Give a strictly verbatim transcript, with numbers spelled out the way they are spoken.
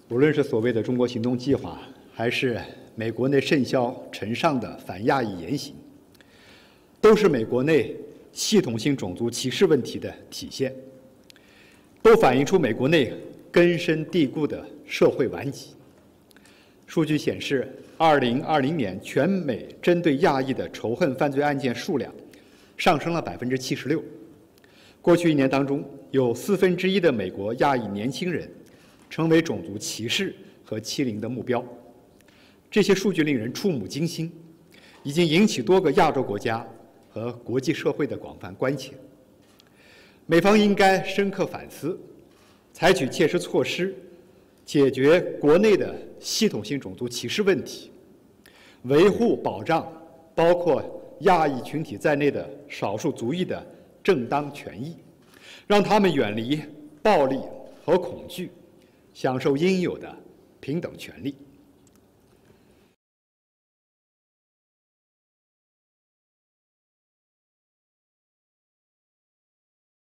无论是所谓的中国行动计划，还是美国内甚嚣尘上的反亚裔言行，都是美国内系统性种族歧视问题的体现，都反映出美国内根深蒂固的社会顽疾。数据显示，二零二零年全美针对亚裔的仇恨犯罪案件数量上升了百分之七十六。过去一年当中，有四分之一的美国亚裔年轻人成为种族歧视和欺凌的目标。这些数据令人触目惊心，已经引起多个亚洲国家和国际社会的广泛关切。美方应该深刻反思，采取切实措施，解决国内的系统性种族歧视问题，维护保障包括亚裔群体在内的少数族裔的正当权益，让他们远离暴力和恐惧，享受应有的平等权利。